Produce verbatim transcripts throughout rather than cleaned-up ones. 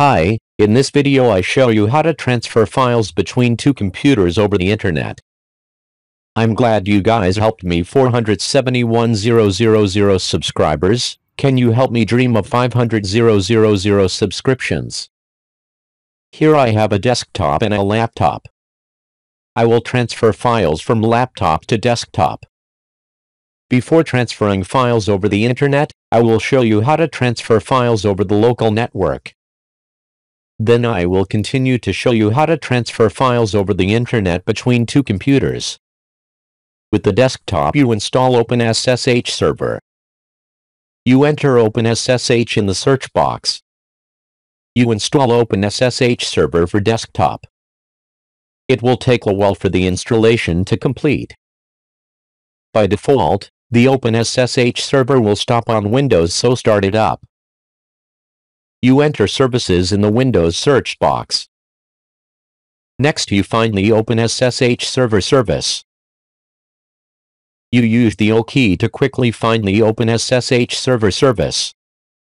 Hi, in this video I show you how to transfer files between two computers over the internet. I'm glad you guys helped me four hundred seventy-one thousand subscribers. Can you help me dream of five hundred thousand subscriptions? Here I have a desktop and a laptop. I will transfer files from laptop to desktop. Before transferring files over the internet, I will show you how to transfer files over the local network. Then I will continue to show you how to transfer files over the internet between two computers. With the desktop, you install Openssh server. You enter Openssh in the search box. You install Openssh server for desktop. It will take a while for the installation to complete. By default, the Openssh server will stop on Windows, so start it up. You enter services in the Windows search box. Next you find the Openssh server service. You use the O key to quickly find the Openssh server service.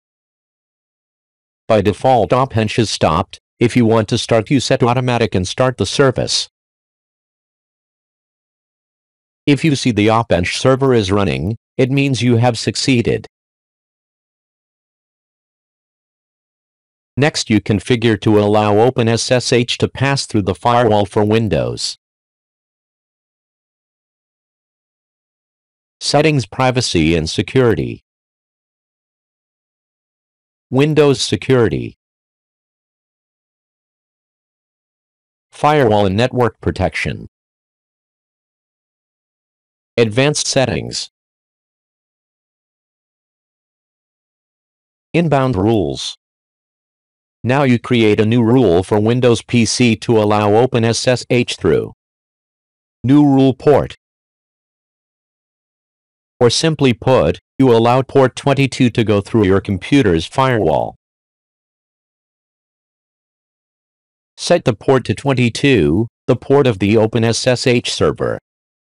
By default, Openssh is stopped. If you want to start, you set automatic and start the service. If you see the Openssh server is running, it means you have succeeded. Next you configure to allow Openssh to pass through the firewall for Windows. Settings, privacy and security. Windows security. Firewall and network protection. Advanced settings. Inbound rules. Now you create a new rule for Windows P C to allow Openssh through. New rule port. Or simply put, you allow port twenty-two to go through your computer's firewall. Set the port to twenty-two, the port of the Openssh server.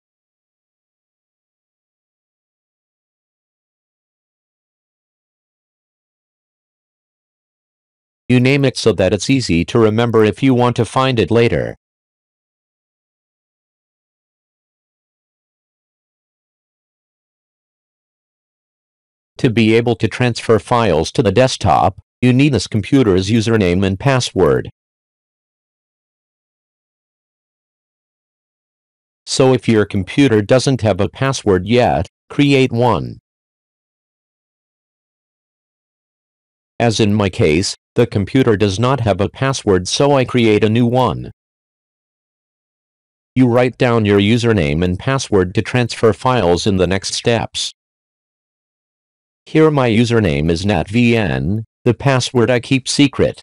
You name it so that it's easy to remember if you want to find it later. To be able to transfer files to the desktop, you need this computer's username and password. So if your computer doesn't have a password yet, create one. As in my case, the computer does not have a password, so I create a new one. You write down your username and password to transfer files in the next steps. Here my username is netvn, the password I keep secret.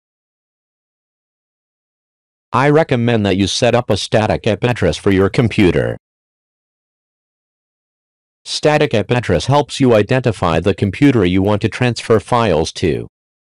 I recommend that you set up a static I P address for your computer. Static I P address helps you identify the computer you want to transfer files to.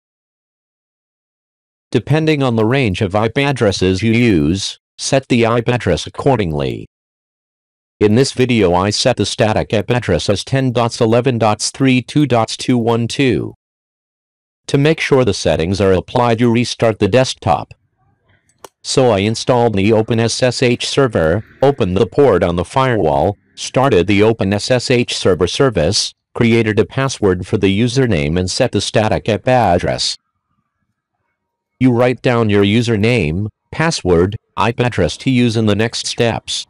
Depending on the range of I P addresses you use, set the I P address accordingly. In this video I set the static I P address as ten dot eleven dot thirty-two dot two twelve. To make sure the settings are applied, you restart the desktop. So I installed the Openssh server, opened the port on the firewall, started the Openssh server service, created a password for the username and set the static I P address. You write down your username, password, I P address to use in the next steps.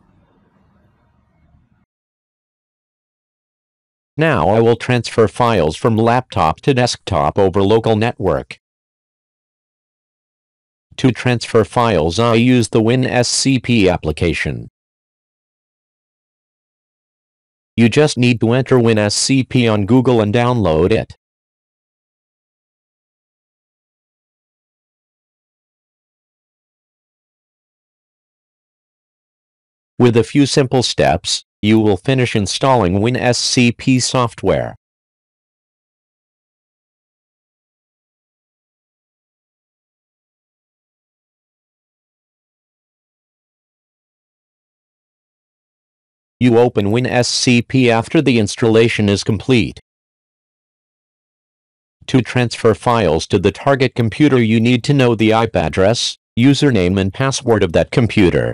Now I will transfer files from laptop to desktop over local network. To transfer files I use the Winscp application. You just need to enter Winscp on Google and download it. With a few simple steps, you will finish installing Winscp software. You open Winscp after the installation is complete. To transfer files to the target computer, you need to know the I P address, username and password of that computer.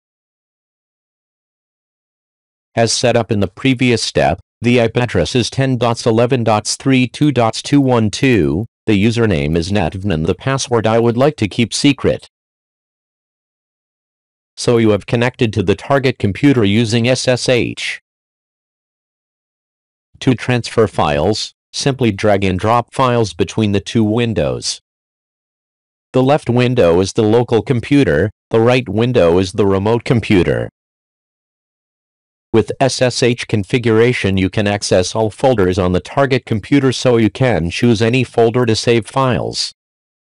As set up in the previous step, the I P address is ten dot eleven dot thirty-two dot two twelve, the username is netvn and the password I would like to keep secret. So you have connected to the target computer using S S H. To transfer files, simply drag and drop files between the two windows. The left window is the local computer, the right window is the remote computer. With S S H configuration, you can access all folders on the target computer, so you can choose any folder to save files.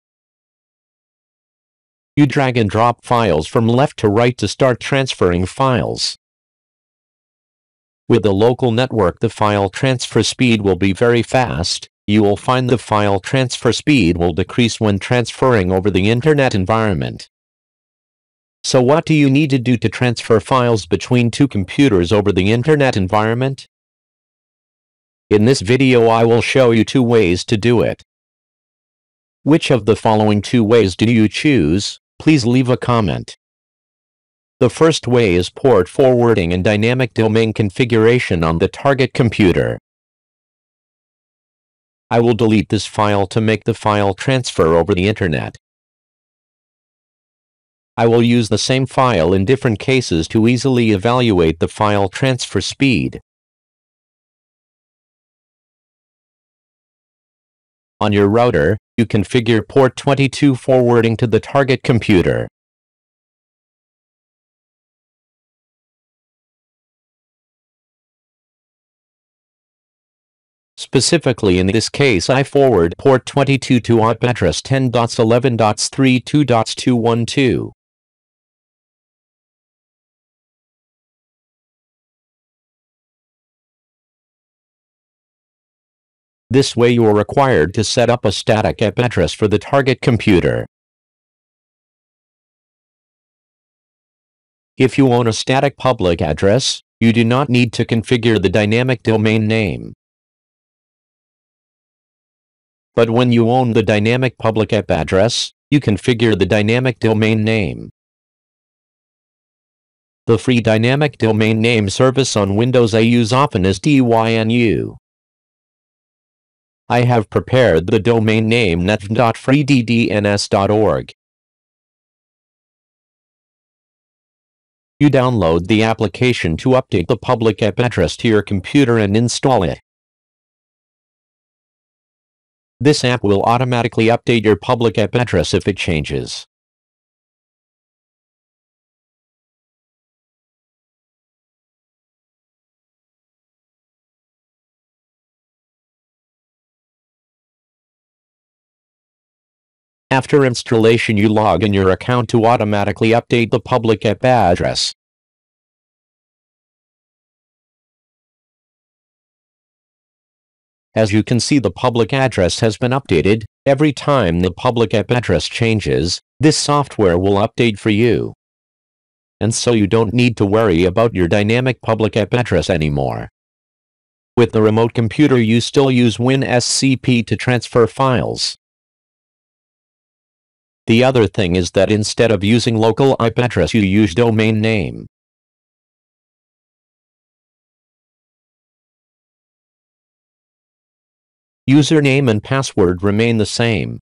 You drag and drop files from left to right to start transferring files. With the local network, the file transfer speed will be very fast. You will find the file transfer speed will decrease when transferring over the internet environment. So what do you need to do to transfer files between two computers over the internet environment? In this video I will show you two ways to do it. Which of the following two ways do you choose? Please leave a comment. The first way is port forwarding and dynamic domain configuration on the target computer. I will delete this file to make the file transfer over the internet. I will use the same file in different cases to easily evaluate the file transfer speed. On your router, you configure port twenty-two forwarding to the target computer. Specifically in this case, I forward port twenty-two to I P address ten dot eleven dot thirty-two dot two twelve. This way you are required to set up a static I P address for the target computer. If you own a static public address, you do not need to configure the dynamic domain name. But when you own the dynamic public I P address, you configure the dynamic domain name. The free dynamic domain name service on Windows I use often is D Y N U. I have prepared the domain name netvn dot free d d n s dot org. You download the application to update the public I P address to your computer and install it. This app will automatically update your public I P address if it changes. After installation, you log in your account to automatically update the public I P address. As you can see, the public address has been updated. Every time the public I P address changes, this software will update for you. And so you don't need to worry about your dynamic public I P address anymore. With the remote computer, you still use Winscp to transfer files. The other thing is that instead of using local I P address, you use domain name. Username and password remain the same.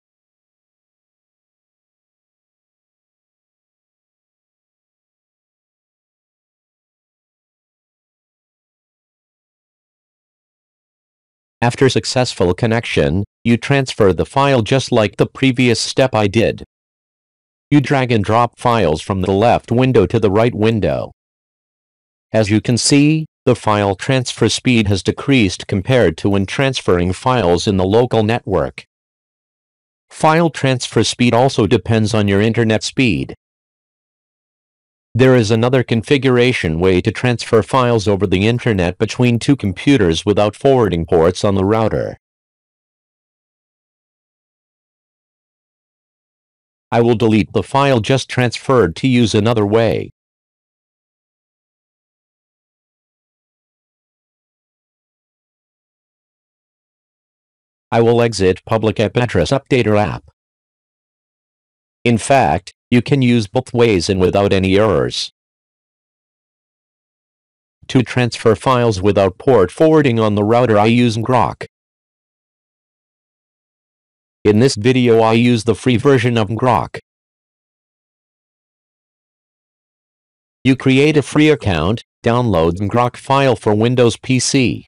After successful connection, you transfer the file just like the previous step I did. You drag and drop files from the left window to the right window. As you can see, the file transfer speed has decreased compared to when transferring files in the local network. File transfer speed also depends on your internet speed. There is another configuration way to transfer files over the internet between two computers without forwarding ports on the router. I will delete the file just transferred to use another way. I will exit Public I P Address Updater app. In fact, you can use both ways and without any errors. To transfer files without port forwarding on the router, I use Grok. In this video I use the free version of Grok. You create a free account, download the Grok file for Windows P C.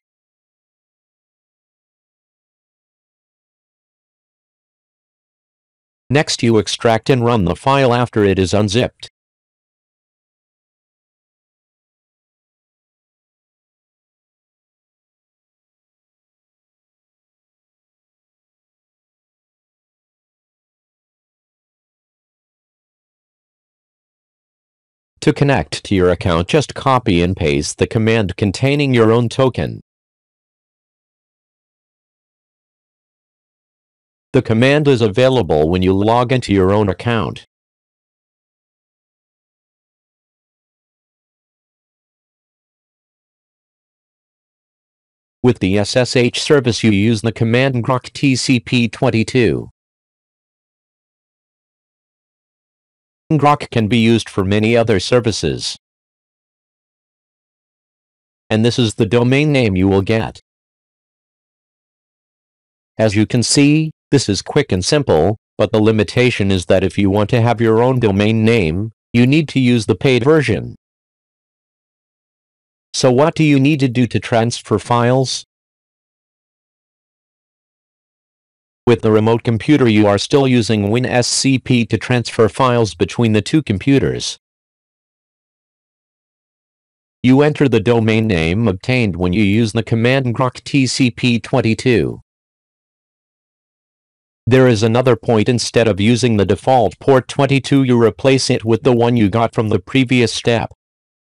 Next you extract and run the file after it is unzipped. To connect to your account, just copy and paste the command containing your own token. The command is available when you log into your own account. With the S S H service you use the command grok T C P twenty-two. Grok can be used for many other services. And this is the domain name you will get. As you can see, this is quick and simple, but the limitation is that if you want to have your own domain name, you need to use the paid version. So what do you need to do to transfer files? With the remote computer you are still using Winscp to transfer files between the two computers. You enter the domain name obtained when you use the command grok T C P twenty-two. There is another point: instead of using the default port twenty-two, you replace it with the one you got from the previous step.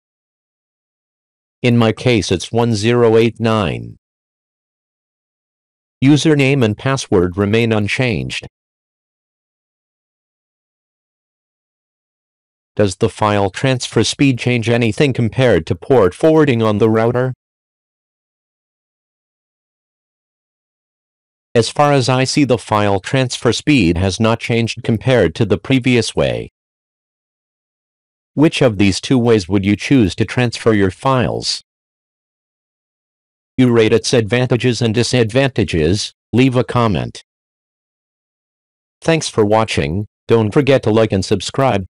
In my case it's one zero eight nine. Username and password remain unchanged. Does the file transfer speed change anything compared to port forwarding on the router? As far as I see, the file transfer speed has not changed compared to the previous way. Which of these two ways would you choose to transfer your files? You rate its advantages and disadvantages. Leave a comment. Thanks for watching. Don't forget to like and subscribe.